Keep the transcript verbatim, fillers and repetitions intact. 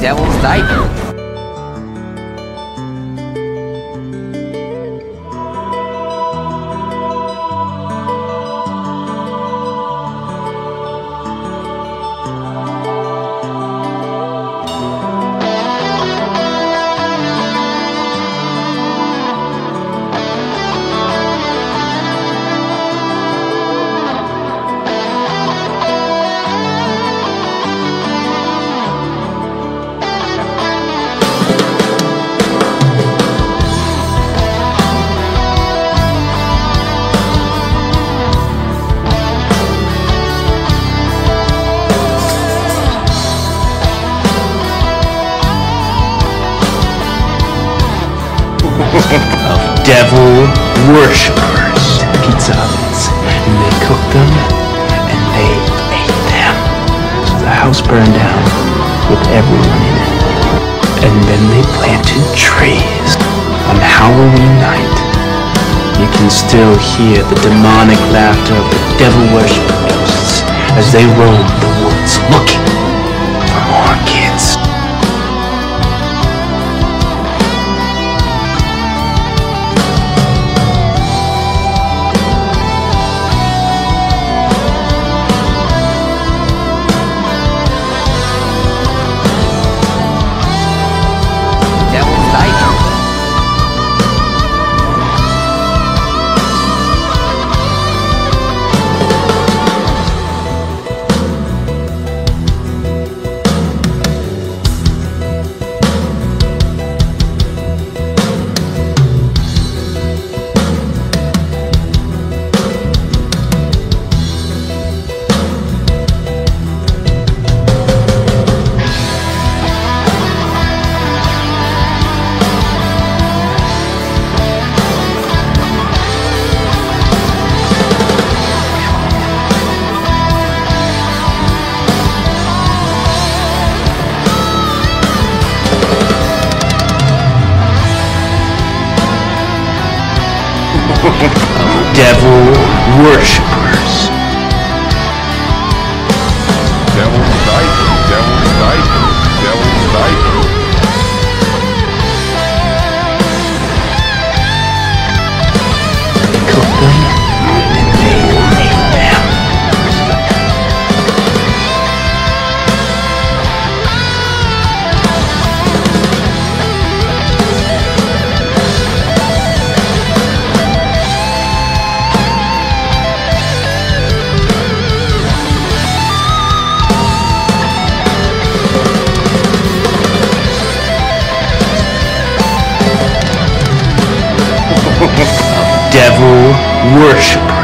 Devil's diaper. Of devil worshippers. Pizza ovens. And they cooked them and they ate them. So the house burned down with everyone in it. And then they planted trees. On Halloween night, you can still hear the demonic laughter of the devil worshipper ghosts as they roam the woods looking for more kids. Devil worshippers. Devil's diaper, devil's diaper, devil's diaper. They cooked them and they ate them. Devil worshippers.